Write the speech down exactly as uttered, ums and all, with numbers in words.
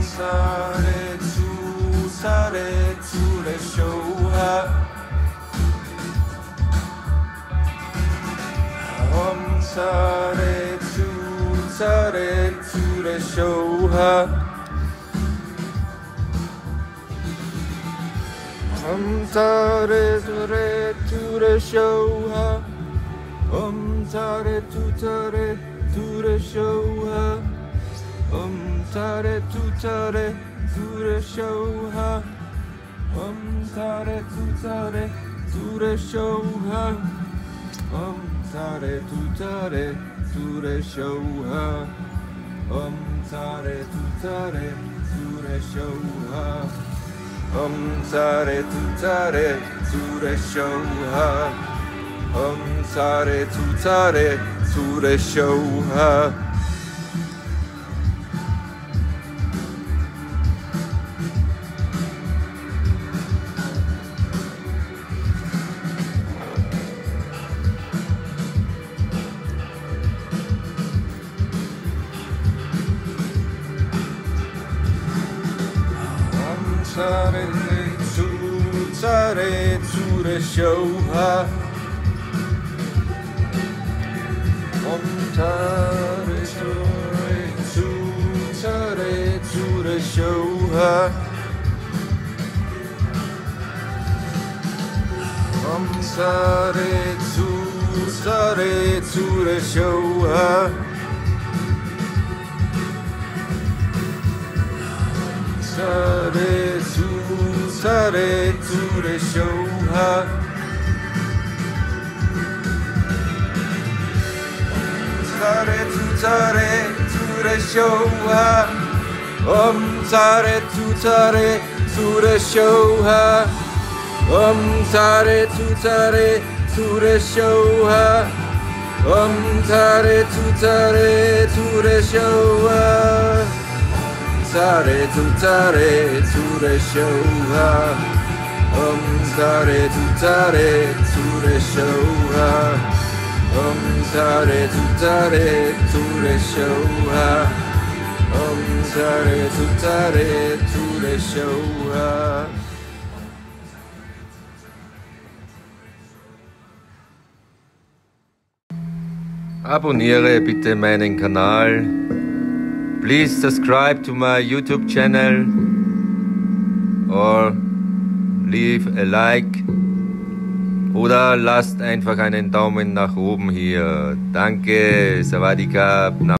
Sare tu, sare tu le show ha. Om sare tu, sare tu le show ha. Om sare tu re tu le show ha. Om sare tu sare tu le show ha. Om sare tu sare tu le show ha. Om sare tu sare tu le show ha. Om sare tu sare tu le show ha. Om sare tu sare tu le show ha. Om sare tu sare tu le show ha. Om sare tu sare tu le show ha. Sare tu, sare tu le show ha. Om sare tu, sare tu le show ha. Om sare tu, sare tu le show ha. Sare tu, sare tu le show ha. Sare tu, sare tu le show ha. Om sare tu, sare tu le show ha. Om sare tu, sare tu le show ha. Om sare tu, sare tu le show ha. Sare tu sare tu le show ha. Om sare tu sare tu le show ha. Om sare tu sare tu le show ha. Om sare tu sare tu le show ha. Abonniere bitte meinen Kanal. Please subscribe to my YouTube channel or leave a like oder lasst einfach einen Daumen nach oben hier. Danke, Sawadee Krap.